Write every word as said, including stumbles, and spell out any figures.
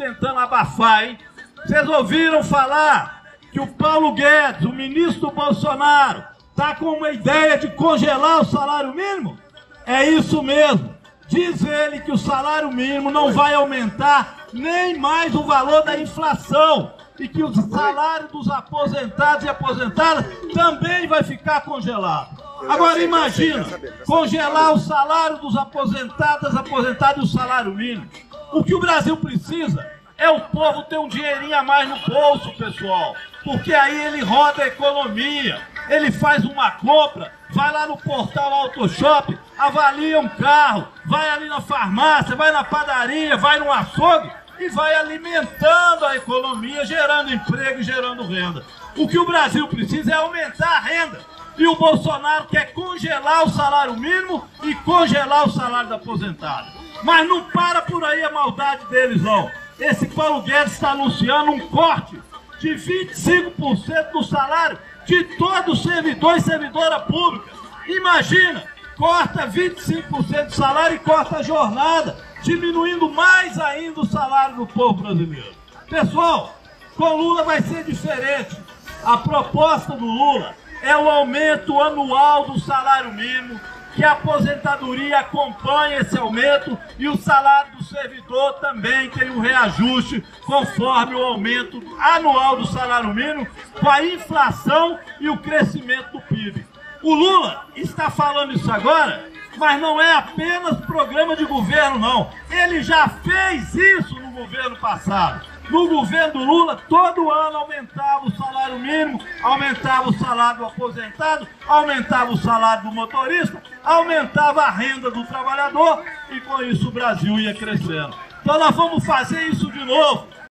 tentando abafar, hein? Vocês ouviram falar que o Paulo Guedes, o ministro do Bolsonaro, está com uma ideia de congelar o salário mínimo? É isso mesmo. Diz ele que o salário mínimo não vai aumentar nem mais o valor da inflação e que o salário dos aposentados e aposentadas também vai ficar congelado. Agora imagina, congelar o salário dos aposentados, aposentados e o salário mínimo. O que o Brasil precisa é o povo ter um dinheirinho a mais no bolso, pessoal, porque aí ele roda a economia, ele faz uma compra, vai lá no portal AutoShop, avalia um carro, vai ali na farmácia, vai na padaria, vai no açougue e vai alimentando a economia, gerando emprego e gerando renda. O que o Brasil precisa é aumentar a renda. E o Bolsonaro quer congelar o salário mínimo e congelar o salário do aposentado. Mas não para por aí a maldade deles, não. Esse Paulo Guedes está anunciando um corte de vinte e cinco por cento do salário de todo servidor e servidora pública. Imagina, corta vinte e cinco por cento do salário e corta a jornada, diminuindo mais ainda o salário do povo brasileiro. Pessoal, com Lula vai ser diferente. A proposta do Lula é o aumento anual do salário mínimo, que a aposentadoria acompanhe esse aumento e o salário do servidor também tem um reajuste conforme o aumento anual do salário mínimo com a inflação e o crescimento do P I B. O Lula está falando isso agora, mas não é apenas programa de governo, não. Ele já fez isso no governo passado. No governo do Lula, todo ano aumentava o salário mínimo, aumentava o salário do aposentado, aumentava o salário do motorista, aumentava a renda do trabalhador e com isso o Brasil ia crescendo. Então nós vamos fazer isso de novo.